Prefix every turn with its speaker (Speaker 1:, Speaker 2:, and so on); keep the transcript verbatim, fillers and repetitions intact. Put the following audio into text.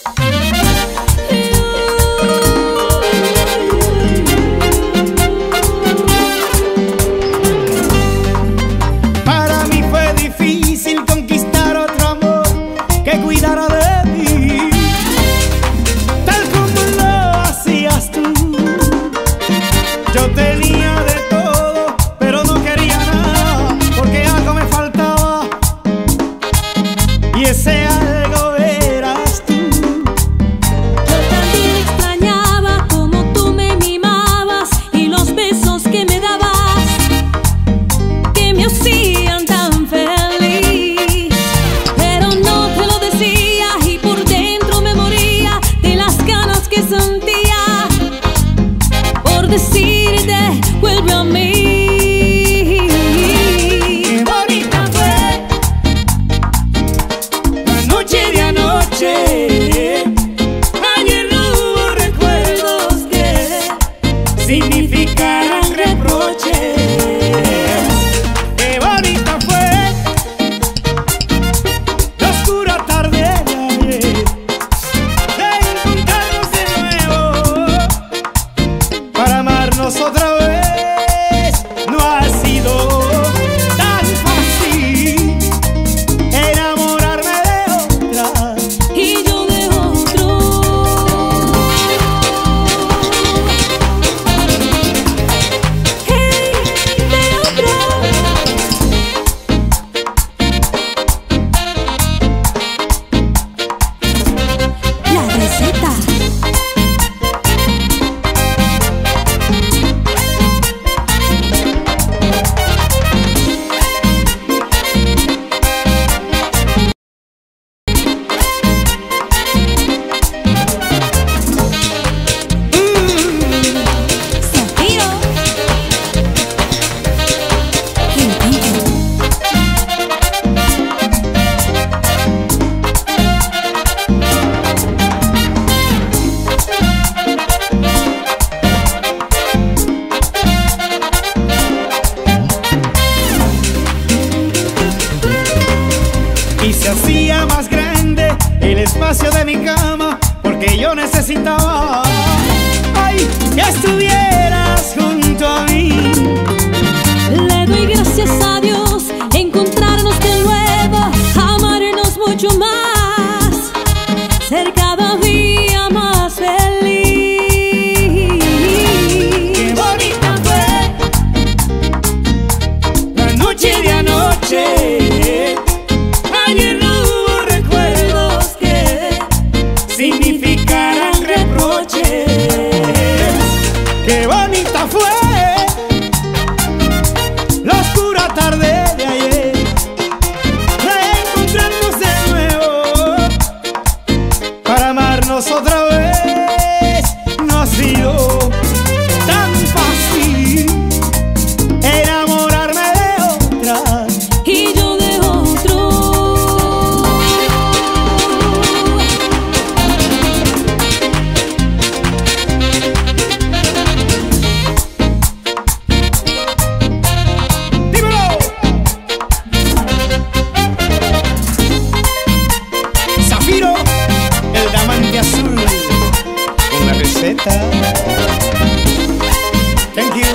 Speaker 1: espacio de mi cama, porque yo necesitaba, ay, que estuvieras junto a mí.
Speaker 2: Le doy gracias a Dios, encontrarnos de nuevo, amarnos mucho más, ser cada día más feliz.
Speaker 1: Qué bonita fue la noche de anoche. Ayer no hubo recuerdos que significaran reproches. Qué bonita fue la oscura tarde de ayer, reencontrarnos de nuevo para amarnos otra vez. No ha sido tan fácil enamorarme de otra
Speaker 2: y yo de otro.
Speaker 1: ¡Dímelo! Zafiro, el diamante azul, con la receta. Thank you.